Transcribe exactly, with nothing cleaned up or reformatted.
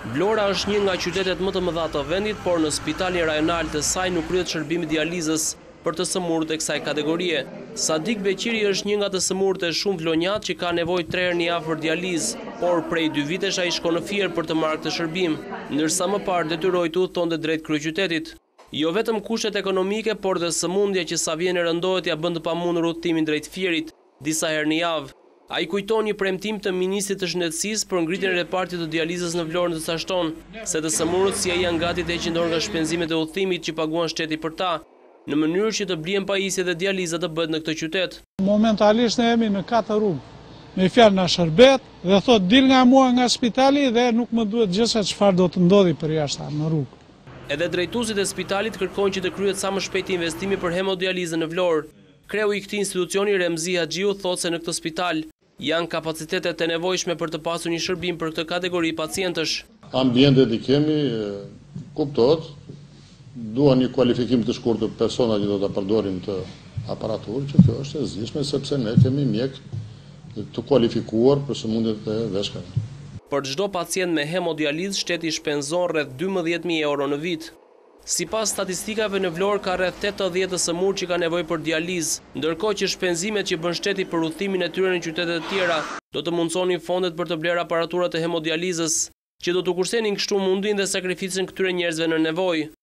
Vlora është një nga qytetet më të mëdha të vendit, por në spitalin rajonal të saj nuk kryet shërbimi dializës për të sëmurët e kësaj kategorie. Sadik Beqiri është një nga të sëmurët e shumë vlonjat që ka nevojë tre herë në javë për dializë, por prej dy vitesh ai shkon në Fier për të marrë këtë shërbim, ndërsa më parë detyroi të udhtonte drejt kryeqytetit. Jo vetëm kushtet ekonomike, por dhe sëmundja që sa vjen e rëndohet ja bën të pamundur udhtimin drejt Fierit disa herë në javë. Ai kujton një premtim të ministrit të shëndetësisë për ngritjen e repartit të dializës në Vlorë të cakton se të sëmurët si ai janë gati të heqin dorë nga shpenzimet e udhëtimit që paguan shteti për ta, në mënyrë që të blihen pajisje dhe dializa të bëhet në këtë qytet. Momentalisht ne jemi në katër rrugë. Me fjalë na shërbet dhe thot dil nga mua nga spitali dhe nuk më duhet gjë se çfarë do të ndodhi për jashtë në rrugë. Edhe drejtuesit e spitalit kërkojnë që të kryhet sa më shpejt investimi për hemodializën në Vlorë. Kreu i këtij institucioni Remzi Haxhiu thotë se në këtë spital janë kapacitetet e nevojshme për të pasur një shërbim për këtë kategori pacientësh. Ambientet i kemi, kuptohet, duan një kualifikim të shkurtër persona që do të përdorin të aparaturë, që kjo është e zgjidhshme sepse ne kemi mjek të kualifikuar për sëmundjet e veshkave. Për çdo pacient me hemodializë, shteti shpenzon rreth dymbëdhjetë mijë euro në vit. Sipas statistikave në Vlorë ka rreth tetëdhjetë sëmurë që ka nevojë për dializë, ndërkohë që shpenzimet që bën shteti për udhëtimin e tyre në qytete të tjera do të mundsonin fondet për të blerë aparaturat e hemodializës, që do të kursenin kështu mundin dhe sakrificën këtyre njerëzve në nevojë.